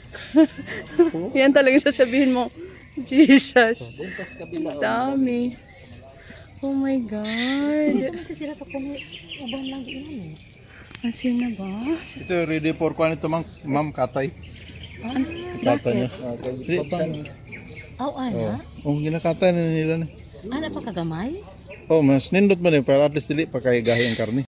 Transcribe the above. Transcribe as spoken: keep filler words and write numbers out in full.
Yan talaga sasabihin mo. Jesus. Dami. Oh my God. Kasi sila pa kung ubang lang din. Asin na ba? Ito ready for kuan ito ma'am, ma'am katay. Ah, Katay niya. aw, ana? Oh, ginakatay na nila na. Ana pa kagamay? Oh, mas nindot man eh, para at least dili pa kay gahi ang karne.